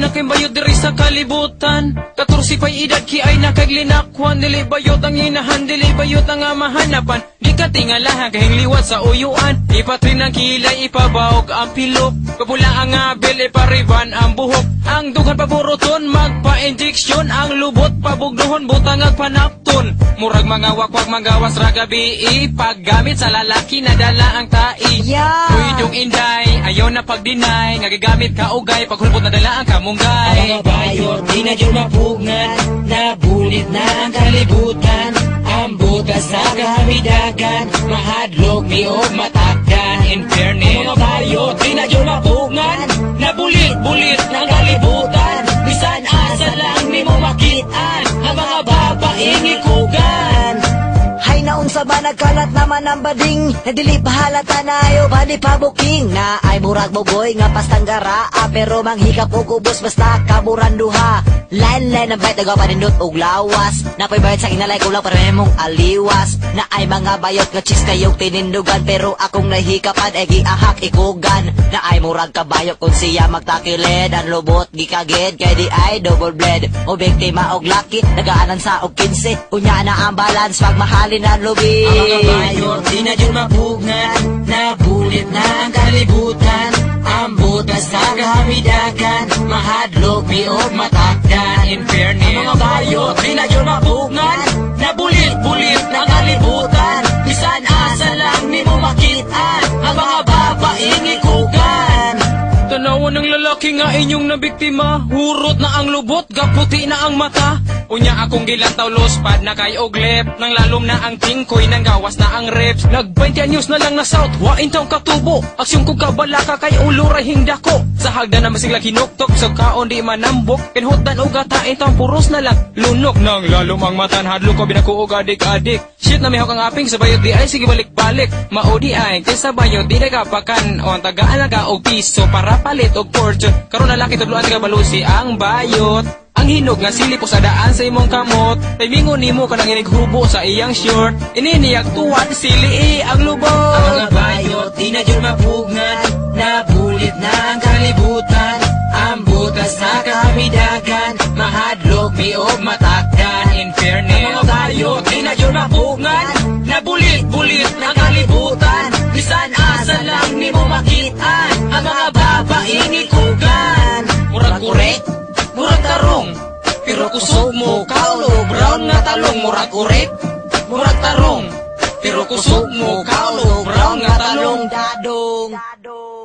na kay bayot diri sa kalibutan. 14 pa'y edad ki ay nakaglinakwan. Dili bayot ang inahan, dili bayot ang mahanapan. Di ka tingalahan kahing liwat sa uyuan. Ipatrin ang kilay, ipabawog ang pilok. Papula ang abil, ipariban ang buhok. Ang dugan paburuton, magpa-injeksyon. Ang lubot pabugduhon, butang agpanapton. Murag mga wakwag, magawas ragabi. Paggamit sa lalaki na dala ang tai. Uydong inday, ayaw na pagdinay. Ngagigamit ka ugay, paghulbot na dala ang kamunggay. Ang mga bayot, di na dyan mapugnan. Nabulit na ang kalibutan. Ang butas sa kahamidagan. Mahadlok, miog, matakdan. In fairness, ang mga bayot, di na dyan mapugnan. Nabulit-bulit ng kalibutan. Bisan asa lang ni mo makitaan. Ang mga babaeng ikugan. Hay naon sa ba nagkalat naman ang bading. Nadili pahalata na ayo ba ni pabuking. Na ay murag boboy nga pastanggara. Pero manghikap o kubos basta kaburan duha. Lain-lain ang bayt nagapanindot og lawas. Napoy bayot sa inalay ko lang para mong aliwas. Na ay mga bayot nga chis kayong tinindugan. Pero akong nahikapan ay giahak ikugan. Na ay murag kabayot kung siya magtakilid. Ang lubot gikagid kay di ay double blade. O biktima og laki nagaanan sa og 15. Unya na ang balance pag mahalin ang lubi. Ang mga bayot, di na dyan mapugnan. Nabulit na ang kalibutan. Ang butas sa kahamidagan. Mahadlok, miog, matakdan. In fairness, ang mga bayot, di na dyan mapugnan. Nabulit-bulit ng kalibutan. Bisan asa lang ni mo makitaan. Ang mga babaeng ikugan. Tanawan ng lalaki nga inyong nabiktima. Hurot na ang lubot, gaputi na ang mata. Unya akong gilantaw lospad na kay oglep. Nang lalom na ang tingkoy, nang gawas na ang reps. Nag-20 anyos na lang na south, wain taong katubo. Aksyon ko kabalaka kay uluray hingdako. Sa hagdan na masiglang hinuktok, sa kaon di manambok. Pinhutan o gatain taong puros na lang lunok. Nang lalom ang matan, hadlo ko binakuog adik-adik. Shit na mihok ang aping sa bayot di ay sige balik-balik. Maudi ay, kaysa bayot di nagapakan. O ang taga-alaga o piso para palit o fortune. Karon na laki tudluan tiga balusi ang bayot. Ang hinog nga silip sa daan sa imong kamot. Timingon nimo ka nang inighubo sa iyang short. Ininiyag tuwan sili ang lubot. Ang mga bayot, di na dyan mapugnan. Nabulit na ang kalibutan. Ang butas sa kahamidagan. Mahadlok, miog, matakdan. In fairness, ang mga bayot, di na dyan mapugnan. Nabulit-bulit ng kalibutan. Bisan asa lang ni mo makitaan. Ang mga babaeng ikugan. Murag korek, murag tarong. Pero kusog mo, kaulo, brown nga talong. Murag korek, murag tarong. Pero kusog mo, kaulo, brown nga talong. Dadong